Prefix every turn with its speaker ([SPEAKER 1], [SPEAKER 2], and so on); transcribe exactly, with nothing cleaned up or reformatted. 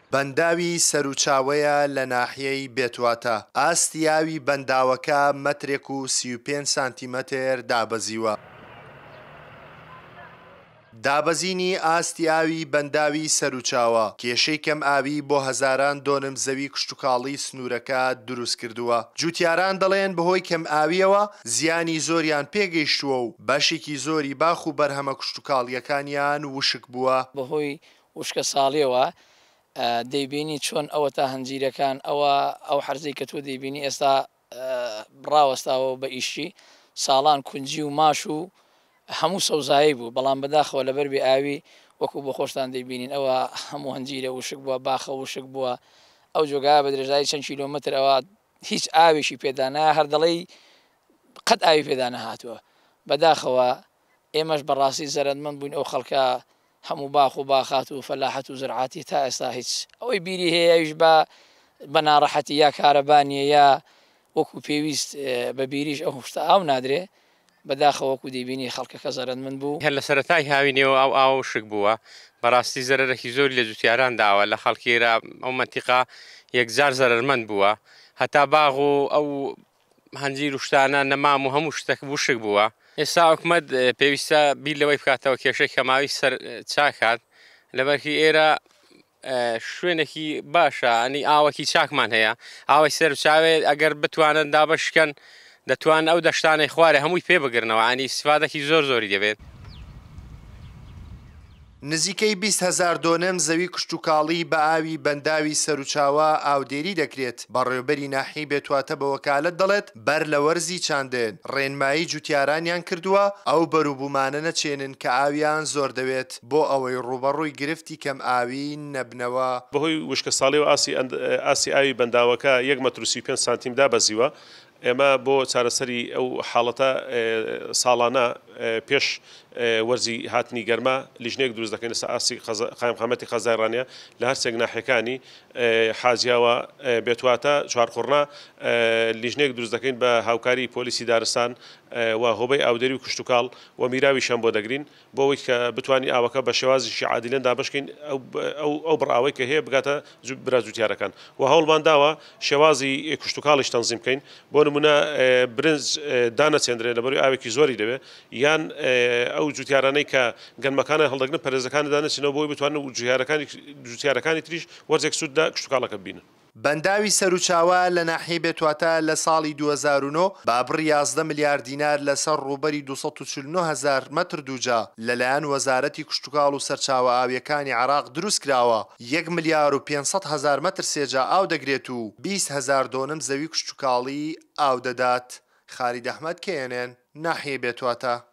[SPEAKER 1] بەنداوی سەرچاوەیە لە ناحیەی بێتواتە. ئاستیاوی بەنداوەکە مەترێک و سی و پێنج سانتیمەتر دابەزیوە. دابەزینی ئاستیاوی بەنداوی سەرچاوە کێشەی کەم ئاوی بۆ هەزاران دۆنم زەوی کشتتوکاڵی سنوورەکە دروست کردووە. جوتیاران دەڵێن بەهۆی کەم ئاویەوە زیانی زۆریان پێگەیشتووە و بەشێکی زۆری باخ و بەرهەمە کشتتوکاڵیەکانیان وشک بووە.
[SPEAKER 2] بەهۆی وشکە ساڵیەوە دەیبینی چۆن ئەوە تا هەنجیرەکان ئەوە ئەو حرزەی کە تۆ دەیبینی ئێستا ڕاوەستاوە بە ئیشی ساڵان کونجی و ماش و هەموو سەوزایی بوو، بەڵام بەداخەوە لەبەر بێ ئاوی وەکو بە خۆشتان دەیبینین ئەوە هەموو هەنجیرە وشک بووە، باخە وشک بووە. ئەو جۆگا بە درێژایی چەند کیلۆمەتر ئەوە هیچ ئاوێکی پێدانا هەر دەڵێی قەت ئاوی پێدا نەهاتووە. بەداخەوە ئێمەش بەڕاستی زەرمەند بووین ئەو خەڵکە هەموو باخ و باخات و فەلاحەت و زرعاتی تا ئێستا هیچ ئەوەی بیری هەیەویش بە بە ناڕەحەتی یا کارەبانیە یا وەکو پێویست بە بیریش ئەو شتە ئاو نادرێ. بەداخەوەکو دەیبینی خەڵکەکە زەرمەند بوو.
[SPEAKER 3] هەر لە سەرەتای هاوینەوە ئەو ئاو شک بووە، بەڕاستی زەرەرێکی زۆری لە جوتیاران داوە لە خەڵکیێرە ئەو مەنتیقا یەکجار زەرمەند بووە، هەتا باغ و ئەو هەنجیر و شتانە نەمام و هەموو شتێک وشک بووە. ئێستا حکومەت پێویستە بیر لەوەی بکاتەوە کێشەی کەماوی سەر چاکات، لەبەرکی ئێرە شوێنێکی باشە، ئەنی ئاوەکی چاکمان هەیە، ئاوی سەر چاوێ ئەگەر بتوانن دابەشکەن دەتوان ئەو دەشتانەی خوارێ هەمووی پێ بگرنەوە، ئەنی استفادەکی زۆر زۆری دەبێت.
[SPEAKER 1] نزیکەی بیست هەزار دۆنم زەوی کشتتوکاڵی بە ئاوی بەنداوی سەرچاوە ئاودێری دەکرێت. بەڕێوەبەری ناحی بێتواتە بە وەکالەت دەڵێت بەر لە وەرزی چاندێن ڕێنمایی جوتیارانیان کردووە ئەو بەروبوومانە نەچێنن کە ئاویان زۆر دەوێت بۆ ئەوەی ڕوبەڕووی گرفتی کەم ئاوی نەبنەوە.
[SPEAKER 4] بەهۆی وشکە ساڵی و ئاسی ئاوی بەنداوەکە یەک مەتر و سی و پێنج سانتیم دابەزیوە. ئێمە بۆ چارەسەری ئەو حاڵەتە ساڵانە پێش وەرزی هاتنی گەرمە لیژنێک دروست دەکەین لەسەر ئاسی قایمقامەتی خەزایڕانیە لە هەر سێک ناحیەکانی حاجیاوە بێتواتە چوارقوڕنا لیژنێک دروست دەکەین بە هاوکاری پۆلیسی دارستان و هۆبەی ئاودەری و کشتتوکاڵ و میراویشان بۆ دەگرین بۆ ئەوەی کە بتوانانی ئاوەکە بە شێوازیشی عادیلەن دابشکەین ئەو بڕاوەی کە هەیە بگاتە برا جوتیارەکان و هەوڵمان داوە شێوازی کشتتوکاڵیش تەنزیم بکەین. بۆ نمونە برنج دانەچێندرێت لەبەروی ئاوێکی زۆری دەوێت یان ئەو جوتیارانەی کە گەنمەکانە هەڵدەگرن پەرێزەکانی دانەچێنەوە بۆی بتوانن جوتیارەکانی تریش وەرزێک سووددا کشتتوکاڵەکە ببینن.
[SPEAKER 1] بەنداوی سەرچاوە لە ناحیە بێتواتە لە ساڵی دوو هەزار و نۆ بابڕ یازدە ملیار دینار لەسەر ڕووبەری دووسەد و چل و نۆ هەزار مەتر دووجا لەلایەن وەزارەتی کشتتوکاڵ و سەرچاوە ئاویەکانی عێراق دروست کراوە. یەک ملیار و پێنجسەد هەزار مەتر سێجا ئاو دەگرێت و بیست هەزار دۆنم زەوی کشتتوکاڵی ئاو دەدات. خالید ئەحمەد کێنێن ناحیە بێتواتە.